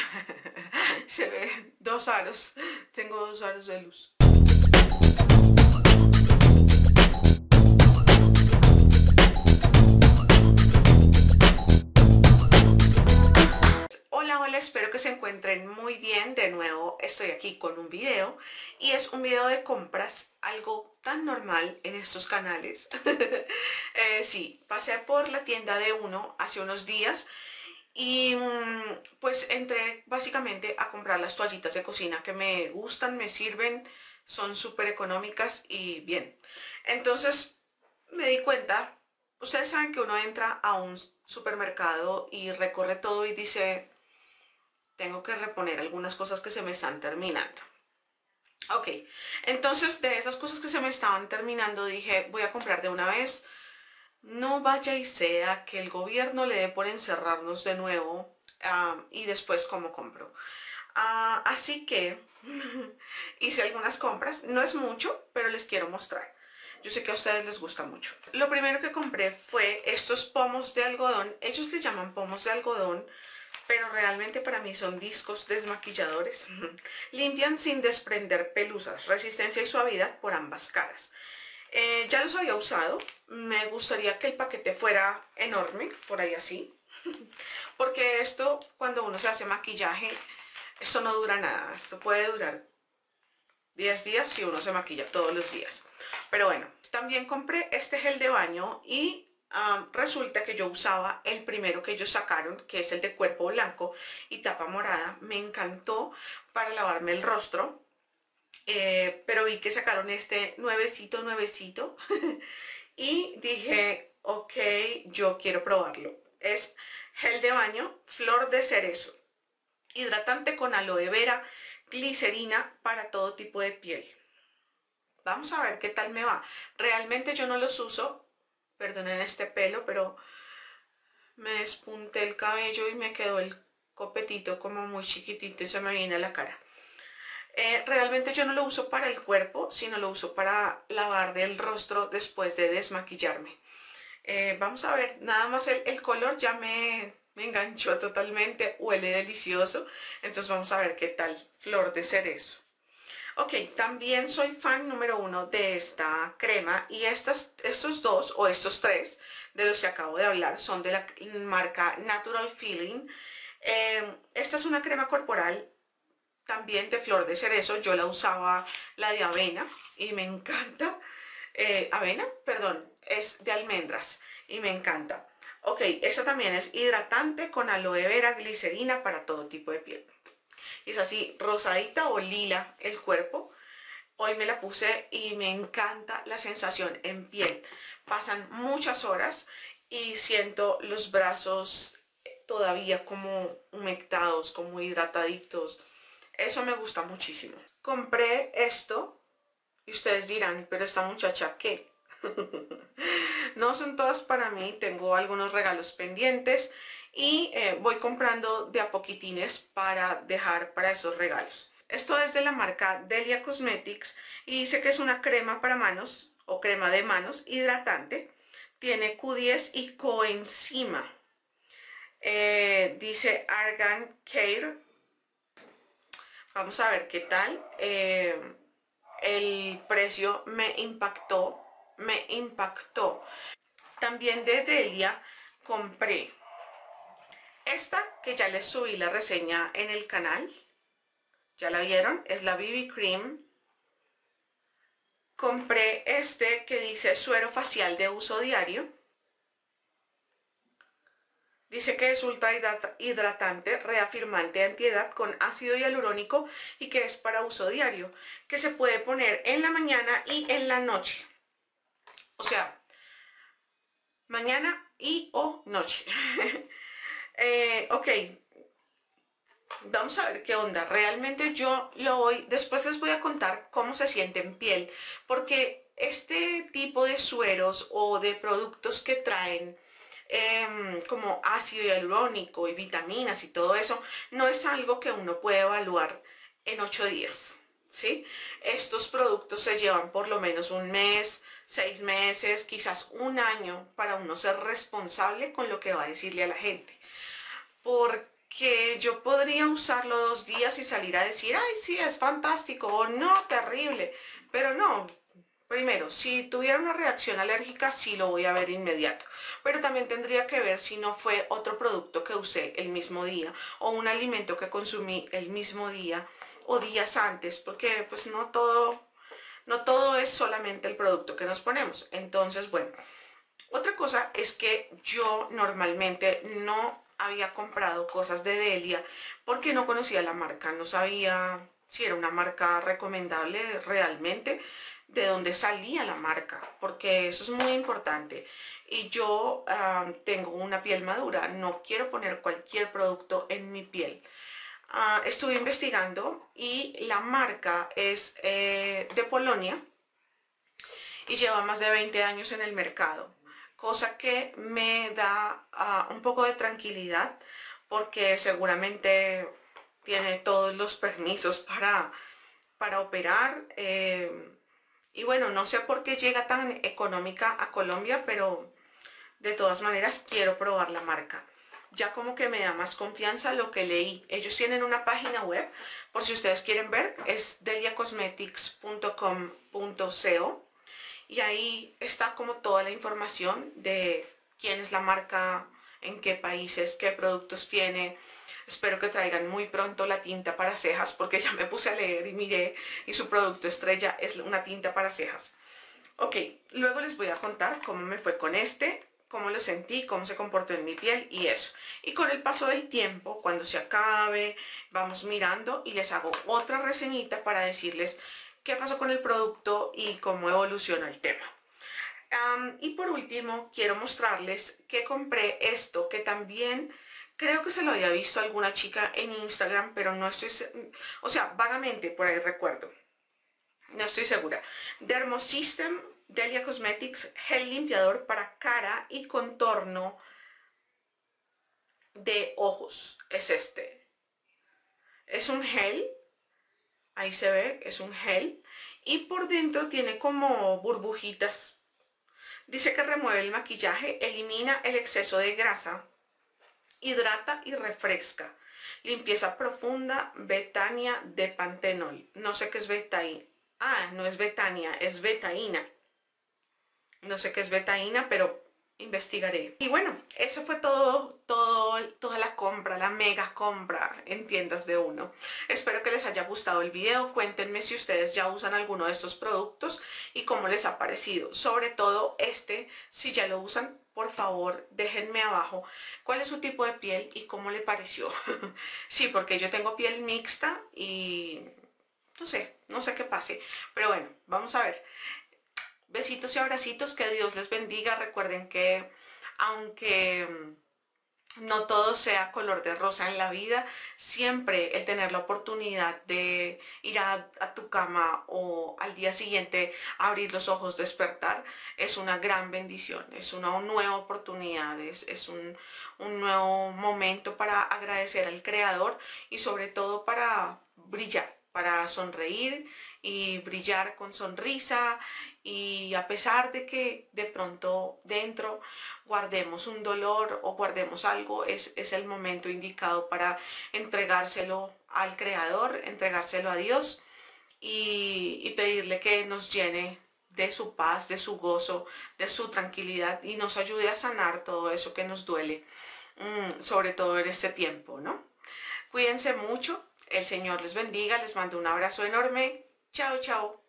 Se ve dos aros, tengo dos aros de luz. Hola, hola, espero que se encuentren muy bien. De nuevo estoy aquí con un video y es un video de compras, algo tan normal en estos canales. Sí, pasé por la tienda de Uno hace unos días y pues entré básicamente a comprar las toallitas de cocina que me gustan, me sirven, son súper económicas y bien. Entonces me di cuenta, ustedes saben que uno entra a un supermercado y recorre todo y dice, tengo que reponer algunas cosas que se me están terminando. Ok, entonces de esas cosas que se me estaban terminando dije, voy a comprar de una vez. No vaya y sea que el gobierno le dé por encerrarnos de nuevo y después cómo compro. Así que hice algunas compras, no es mucho, pero les quiero mostrar. Yo sé que a ustedes les gusta mucho. Lo primero que compré fue estos pomos de algodón. Ellos le llaman pomos de algodón, pero realmente para mí son discos desmaquilladores. Limpian sin desprender pelusas, resistencia y suavidad por ambas caras. Ya los había usado, me gustaría que el paquete fuera enorme, por ahí así, porque esto cuando uno se hace maquillaje, esto no dura nada, esto puede durar 10 días si uno se maquilla todos los días. Pero bueno, también compré este gel de baño y resulta que yo usaba el primero que ellos sacaron, que es el de cuerpo blanco y tapa morada. Me encantó para lavarme el rostro, pero vi que sacaron este nuevecito y dije, ok, yo quiero probarlo. Es gel de baño, flor de cerezo, hidratante con aloe vera, glicerina para todo tipo de piel. Vamos a ver qué tal me va. Realmente yo no los uso, perdonen este pelo, pero me despunté el cabello y me quedó el copetito como muy chiquitito y se me viene a la cara. Realmente yo no lo uso para el cuerpo, sino lo uso para lavar del rostro después de desmaquillarme. Vamos a ver, nada más el color ya me enganchó totalmente, huele delicioso. Entonces vamos a ver qué tal, flor de cerezo. Ok, también soy fan número 1 de esta crema y estos dos o estos tres de los que acabo de hablar son de la marca Natural Feeling. Esta es una crema corporal también de flor de cerezo. Yo la usaba la de avena y me encanta. Avena, perdón, es de almendras y me encanta. Ok, esta también es hidratante con aloe vera, glicerina para todo tipo de piel. Es así rosadita o lila el cuerpo. Hoy me la puse y me encanta la sensación en piel. Pasan muchas horas y siento los brazos todavía como humectados, como hidrataditos. Eso me gusta muchísimo. Compré esto y ustedes dirán, pero esta muchacha, ¿qué? No son todas para mí, tengo algunos regalos pendientes y voy comprando de a poquitines para dejar para esos regalos. Esto es de la marca Delia Cosmetics y dice que es una crema para manos o crema de manos hidratante. Tiene Q10 y coenzima. Dice Argan Care. Vamos a ver qué tal. El precio me impactó. También de Delia compré esta que ya les subí la reseña en el canal. ¿Ya la vieron? Es la BB Cream. Compré este que dice suero facial de uso diario. Dice que es ultra hidratante, reafirmante, antiedad con ácido hialurónico y que es para uso diario, que se puede poner en la mañana y en la noche. O sea, mañana y o noche. Ok, vamos a ver qué onda. Realmente yo lo voy, después les voy a contar cómo se siente en piel, porque este tipo de sueros o de productos que traen como ácido hialurónico y vitaminas y todo eso, no es algo que uno puede evaluar en 8 días, ¿sí? Estos productos se llevan por lo menos un mes, 6 meses, quizás un año para uno ser responsable con lo que va a decirle a la gente. que yo podría usarlo 2 días y salir a decir, ay, sí, es fantástico, o no, terrible, pero no. Primero, si tuviera una reacción alérgica, sí lo voy a ver inmediato, pero también tendría que ver si no fue otro producto que usé el mismo día o un alimento que consumí el mismo día o días antes, porque pues no todo es solamente el producto que nos ponemos. Entonces, bueno, otra cosa es que yo normalmente no había comprado cosas de Delia porque no conocía la marca, no sabía si era una marca recomendable realmente, de dónde salía la marca, porque eso es muy importante. Y yo tengo una piel madura, no quiero poner cualquier producto en mi piel. Estuve investigando y la marca es de Polonia y lleva más de 20 años en el mercado, cosa que me da un poco de tranquilidad porque seguramente tiene todos los permisos para operar. Y bueno, no sé por qué llega tan económica a Colombia, pero de todas maneras quiero probar la marca. Ya como que me da más confianza lo que leí. Ellos tienen una página web, por si ustedes quieren ver, es deliacosmetics.com.co y ahí está como toda la información de quién es la marca, en qué países, qué productos tiene. Espero que traigan muy pronto la tinta para cejas porque ya me puse a leer y miré y su producto estrella es una tinta para cejas. Ok, luego les voy a contar cómo me fue con cómo lo sentí, cómo se comportó en mi piel y eso. Y con el paso del tiempo, cuando se acabe, vamos mirando y les hago otra reseñita para decirles qué pasó con el producto y cómo evoluciona el tema. Y por último, quiero mostrarles que compré esto, que también creo que se lo había visto a alguna chica en Instagram, pero no estoy, o sea, vagamente por ahí recuerdo. No estoy segura. Dermosystem Delia Cosmetics Gel Limpiador para cara y contorno de ojos. Es este. Es un gel. Ahí se ve, es un gel. Y por dentro tiene como burbujitas. Dice que remueve el maquillaje, elimina el exceso de grasa, hidrata y refresca. Limpieza profunda, Betania de Pantenol. No sé qué es betaína. Ah, no es Betania, es betaína. No sé qué es betaína, pero investigaré. Y bueno, eso fue toda la compra, la mega compra en tiendas de uno. Espero que les haya gustado el video. Cuéntenme si ustedes ya usan alguno de estos productos y cómo les ha parecido. Sobre todo si ya lo usan, por favor, déjenme abajo cuál es su tipo de piel y cómo le pareció. Sí, porque yo tengo piel mixta y no sé qué pase. Pero bueno, vamos a ver. Besitos y abracitos, que Dios les bendiga. Recuerden que aunque no todo sea color de rosa en la vida, siempre el tener la oportunidad de ir a tu cama o al día siguiente abrir los ojos, despertar, es una gran bendición, es una nueva oportunidad, es un nuevo momento para agradecer al Creador y sobre todo para brillar, para sonreír y brillar con sonrisa. Y a pesar de que de pronto dentro guardemos un dolor o guardemos algo, es el momento indicado para entregárselo al Creador, entregárselo a Dios y pedirle que nos llene de su paz, de su gozo, de su tranquilidad y nos ayude a sanar todo eso que nos duele, sobre todo en este tiempo, ¿no? Cuídense mucho, el Señor les bendiga, les mando un abrazo enorme. Chao, chao.